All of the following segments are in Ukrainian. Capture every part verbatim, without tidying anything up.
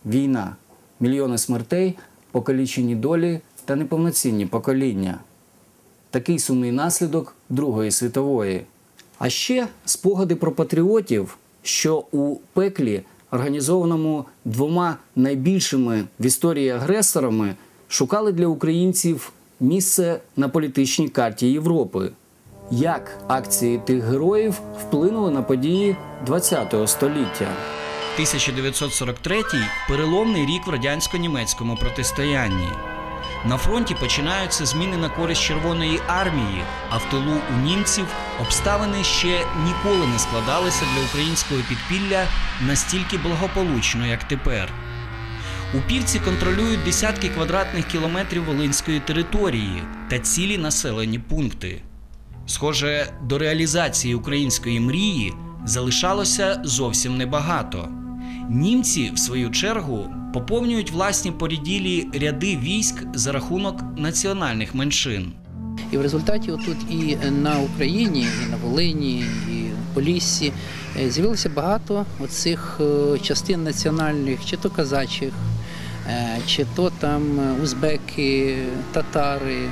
війна, мільйони смертей, покалічені долі та неповноцінні покоління. Такий сумний наслідок Другої світової. А ще спогади про патріотів, що у пеклі, організованому двома найбільшими в історії агресорами, шукали для українців місце на політичній карті Європи. Як акції тих героїв вплинули на події ХХ століття? тисяча дев'ятсот сорок третій – переломний рік в радянсько-німецькому протистоянні. На фронті починаються зміни на користь Червоної армії, а в тилу у німців обставини ще ніколи не складалися для українського підпілля настільки благополучно, як тепер. Упівці контролюють десятки квадратних кілометрів волинської території та цілі населені пункти. Схоже, до реалізації української мрії залишалося зовсім небагато. Німці, в свою чергу, поповнюють власні поріділі ряди військ за рахунок національних меншин. І в результаті отут і на Україні, і на Волині, і в Поліссі з'явилося багато оцих частин національних, чи то казачих, чи то там узбеки, татари,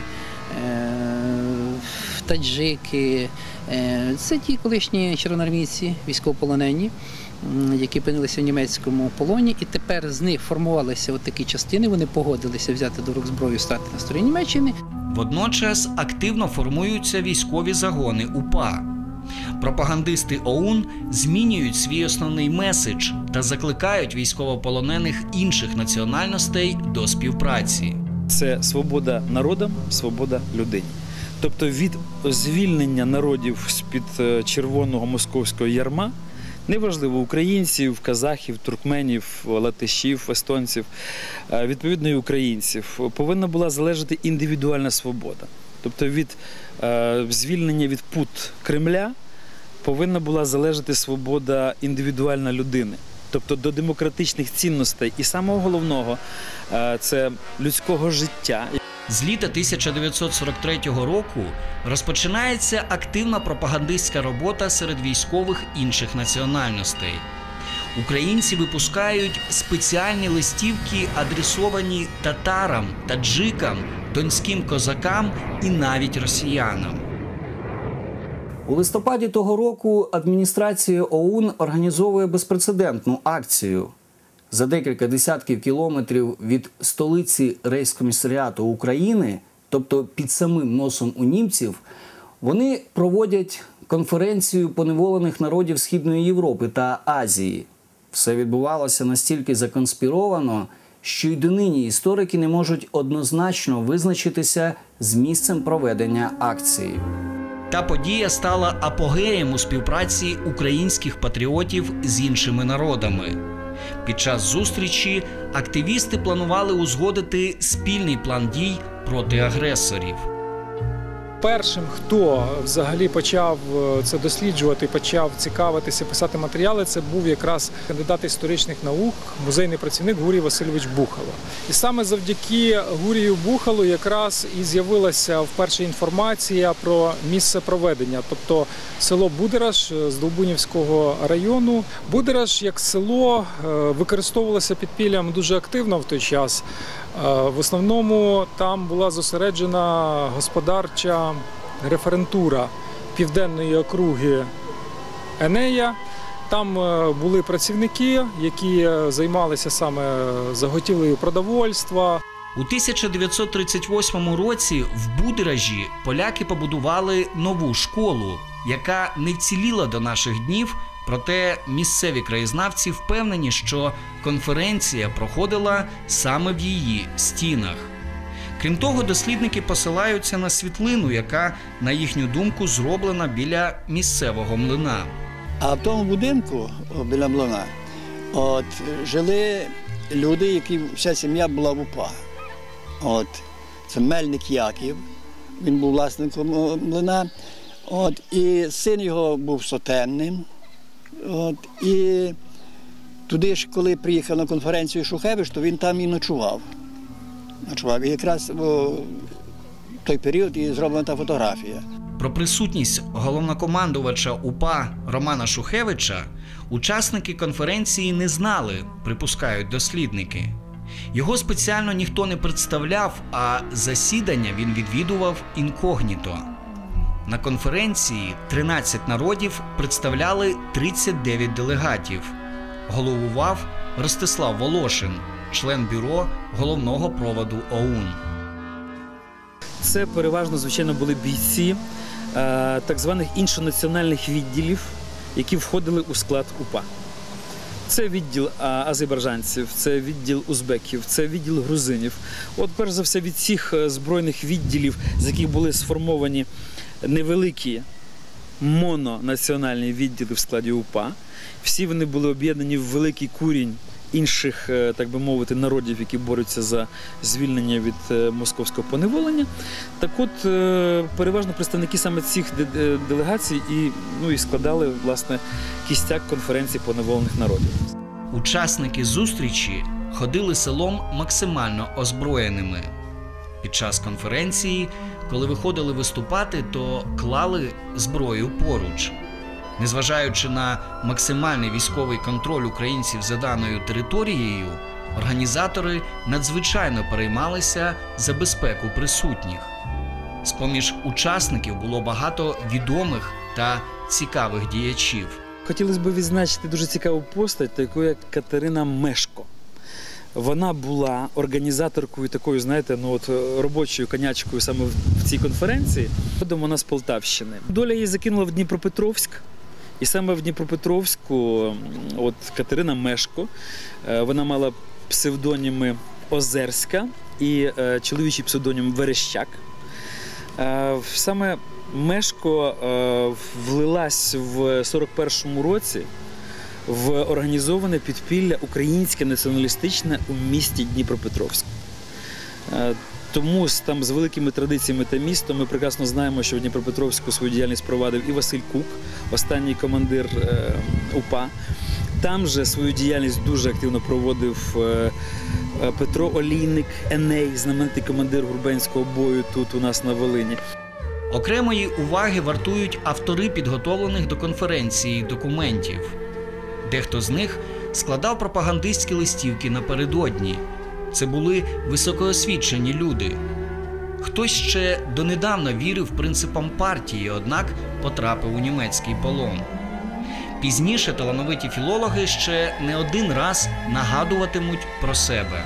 таджики. Це ті колишні червоноармійці, військовополонені, які опинилися в німецькому полоні, і тепер з них формувалися от такі частини, вони погодилися взяти до рук зброю, стати на стороні Німеччини. Водночас активно формуються військові загони УПА. Пропагандисти ОУН змінюють свій основний меседж та закликають військовополонених інших національностей до співпраці. Це свобода народам, свобода людині. Тобто від звільнення народів з-під червоного московського ярма, неважливо, українців, казахів, туркменів, латишів, естонців, відповідно і українців, повинна була залежати індивідуальна свобода. Тобто від е, звільнення від пут Кремля повинна була залежати свобода індивідуальна людини. Тобто до демократичних цінностей і самого головного е, – це людського життя. З літа тисяча дев'ятсот сорок третього року розпочинається активна пропагандистська робота серед військових інших національностей. Українці випускають спеціальні листівки, адресовані татарам, таджикам, донським козакам і навіть росіянам. У листопаді того року адміністрація ОУН організовує безпрецедентну акцію. За декілька десятків кілометрів від столиці рейхскомісаріату України, тобто під самим носом у німців, вони проводять конференцію поневолених народів Східної Європи та Азії. Все відбувалося настільки законспіровано, що й донині історики не можуть однозначно визначитися з місцем проведення акції. Та подія стала апогеєм у співпраці українських патріотів з іншими народами. Під час зустрічі активісти планували узгодити спільний план дій проти агресорів. Першим, хто взагалі почав це досліджувати, почав цікавитися, писати матеріали, це був якраз кандидат історичних наук, музейний працівник Гурій Васильович Бухало. І саме завдяки Гурію Бухалу якраз і з'явилася вперше інформація про місце проведення, тобто село Будераш з Долбунівського району. Будераш як село використовувалося підпіллям дуже активно в той час. В основному там була зосереджена господарча референтура південної округи Енея. Там були працівники, які займалися саме заготівлею продовольства. У тисяча дев'ятсот тридцять восьмому році в Будеражі поляки побудували нову школу, яка не вціліла до наших днів, проте місцеві краєзнавці впевнені, що конференція проходила саме в її стінах. Крім того, дослідники посилаються на світлину, яка, на їхню думку, зроблена біля місцевого млина. А в тому будинку біля млина от, жили люди, які вся сім'я була в УПА. От, це Мельник Яків, він був власником млина, от, і син його був сотенним. От, і туди ж, коли приїхав на конференцію Шухевич, то він там і ночував. ночував. І якраз в той період і зроблена та фотографія. Про присутність головнокомандувача УПА Романа Шухевича учасники конференції не знали, припускають дослідники. Його спеціально ніхто не представляв, а засідання він відвідував інкогніто. На конференції тринадцять народів представляли тридцять дев'ять делегатів. Головував Ростислав Волошин, член бюро головного проводу ОУН. Це переважно, звичайно, були бійці е, так званих іншонаціональних відділів, які входили у склад УПА. Це відділ а, азербайджанців, це відділ узбеків, це відділ грузинів. От, перш за все, від цих збройних відділів, з яких були сформовані невеликі мононаціональні відділи в складі УПА, всі вони були об'єднані в великий курінь інших, так би мовити, народів, які борються за звільнення від московського поневолення. Так от, переважно представники саме цих делегацій і, ну, і складали, власне, кістяк конференції поневолених народів. Учасники зустрічі ходили селом максимально озброєними. Під час конференції, коли виходили виступати, то клали зброю поруч. Незважаючи на максимальний військовий контроль українців за даною територією, організатори надзвичайно переймалися за безпеку присутніх. З-поміж учасників було багато відомих та цікавих діячів. Хотілося б відзначити дуже цікаву постать, таку як Катерина Мешко. Вона була організаторкою такою, знаєте, ну от робочою конячкою саме в цій конференції. Родом вона з Полтавщини. Доля її закинула в Дніпропетровськ. І саме в Дніпропетровську от Катерина Мешко, вона мала псевдоніми Озерська і чоловічий псевдонім Верещак. Саме Мешко влилась в сорок першому році в організоване підпілля українське націоналістичне у місті Дніпропетровськ. Тому там з великими традиціями та містом ми прекрасно знаємо, що в Дніпропетровську свою діяльність провадив і Василь Кук, останній командир е, УПА. Там же свою діяльність дуже активно проводив е, Петро Олійник, Еней, знаменитий командир Гурбенського бою тут у нас на Волині. Окремої уваги вартують автори підготовлених до конференції документів. Дехто з них складав пропагандистські листівки напередодні. Це були високоосвічені люди. Хтось ще донедавна вірив принципам партії, однак потрапив у німецький полон. Пізніше талановиті філологи ще не один раз нагадуватимуть про себе.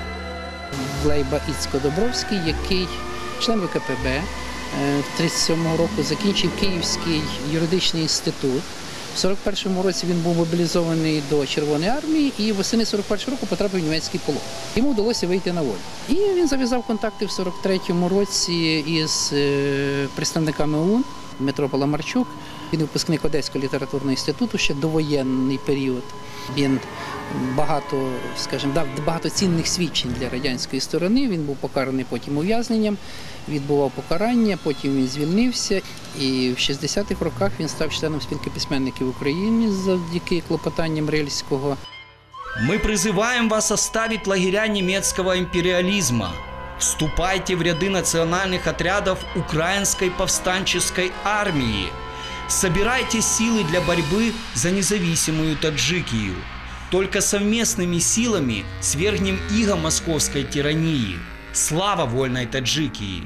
Лейба Іцько-Добровський, який член ВКПБ, тридцять сьомого року закінчив Київський юридичний інститут. В сорок першому році він був мобілізований до Червоної армії і восени сорок першого року потрапив в німецький полон. Йому вдалося вийти на волю. І він зав'язав контакти в сорок третьому році із представниками ОУН, Дмитро Паламарчук. Він випускник Одеського літературного інституту, ще довоєнний період. Він багато, скажімо, дав багато цінних свідчень для радянської сторони. Він був покараний потім ув'язненням, відбував покарання, потім він звільнився. І в шістдесятих роках він став членом спілки письменників України завдяки клопотанням Рильського. Мы призываем вас оставить лагеря немецкого империализма. Вступайте в ряды национальных отрядов Украинской повстанческой армии. Собирайте силы для борьбы за независимую Таджикию. Только совместными силами свергнем иго московской тирании. Слава вольной Таджикії!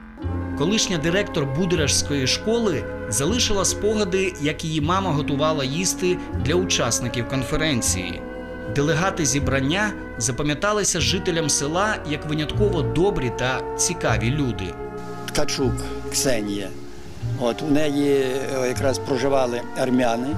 Колишня директор Будеражської школи залишила спогади, як її мама готувала їсти для учасників конференції. Делегати зібрання запам'яталися жителям села як винятково добрі та цікаві люди. Ткачук Ксенія. От, у неї якраз проживали армяни.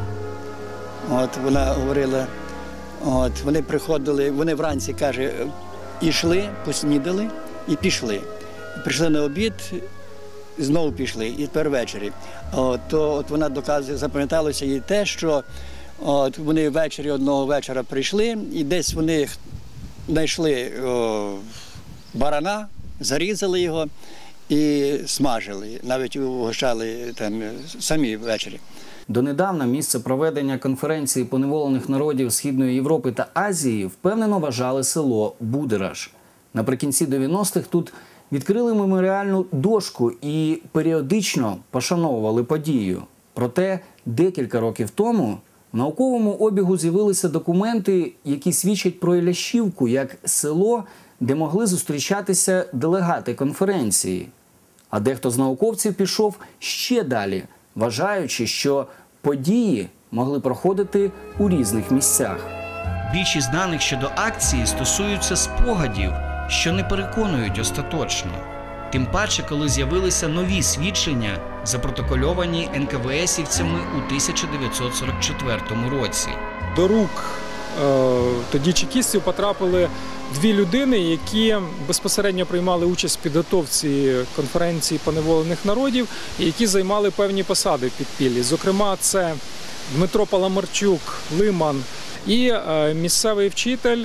От, вона говорила, от, вони приходили, вони вранці, каже, йшли, поснідали і пішли. Прийшли на обід, знову пішли, і тепер ввечері. От, то от вона доказує, запам'яталося їй те, що от, вони ввечері одного вечора прийшли, і десь вони знайшли о, барана, зарізали його і смажили, навіть угощали там самі ввечері. Донедавна місце проведення конференції поневолених народів Східної Європи та Азії впевнено вважали село Будераж. Наприкінці дев'яностих тут відкрили меморіальну дошку і періодично пошановували подію. Проте декілька років тому в науковому обігу з'явилися документи, які свідчать про Ілящівку як село, де могли зустрічатися делегати конференції. А дехто з науковців пішов ще далі, вважаючи, що події могли проходити у різних місцях. Більшість даних щодо акції стосуються спогадів, що не переконують остаточно. Тим паче, коли з'явилися нові свідчення, запротокольовані ен ка ве есівцями у тисяча дев'ятсот сорок четвертому році. До рук е, тоді чекістів потрапили дві людини, які безпосередньо приймали участь в підготовці конференції поневолених народів і які займали певні посади в підпіллі. Зокрема, це Дмитро Паламарчук, Лиман і е, місцевий вчитель,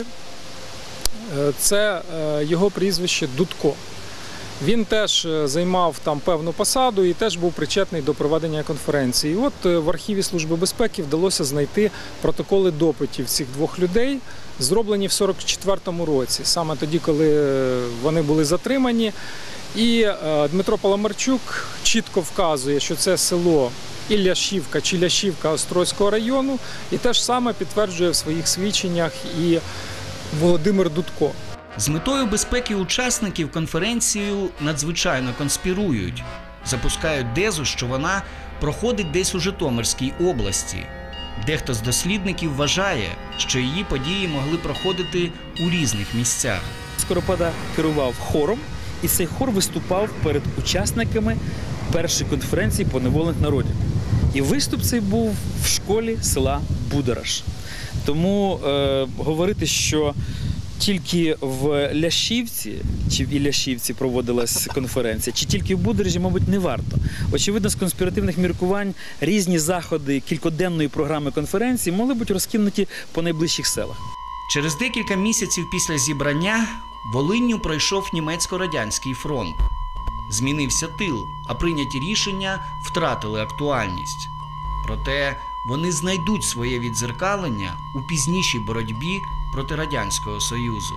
е, це е, його прізвище Дудко. Він теж займав там певну посаду і теж був причетний до проведення конференції. І от в архіві Служби безпеки вдалося знайти протоколи допитів цих двох людей, зроблені в сорок четвертому році, саме тоді, коли вони були затримані. І Дмитро Паламарчук чітко вказує, що це село Ілящівка чи Лящівка Острозького району, і те ж саме підтверджує в своїх свідченнях і Володимир Дудко. З метою безпеки учасників конференцію надзвичайно конспірують. Запускають тезу, що вона проходить десь у Житомирській області. Дехто з дослідників вважає, що її події могли проходити у різних місцях. Скоропада керував хором, і цей хор виступав перед учасниками першої конференції поневолених народів. І виступ цей був в школі села Будараш. Тому е, говорити, що тільки в Лящівці, чи в Ілящівці проводилась конференція, чи тільки в Бударжі, мабуть, не варто. Очевидно, з конспіративних міркувань різні заходи кількоденної програми конференції могли бути розкинуті по найближчих селах. Через декілька місяців після зібрання Волинню пройшов німецько-радянський фронт. Змінився тил, а прийняті рішення втратили актуальність. Проте вони знайдуть своє віддзеркалення у пізнішій боротьбі проти Радянського Союзу.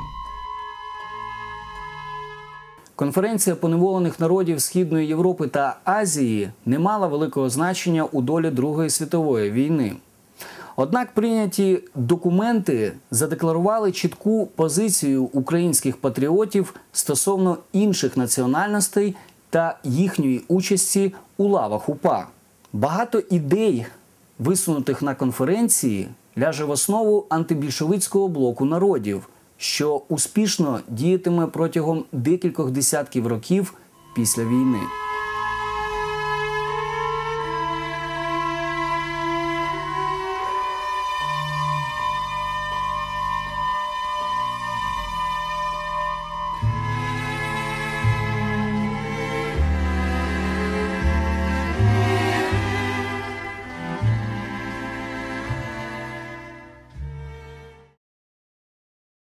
Конференція поневолених народів Східної Європи та Азії не мала великого значення у долі Другої світової війни. Однак прийняті документи задекларували чітку позицію українських патріотів стосовно інших національностей та їхньої участі у лавах УПА. Багато ідей, висунутих на конференції, ляже в основу антибільшовицького блоку народів, що успішно діятиме протягом декількох десятків років після війни.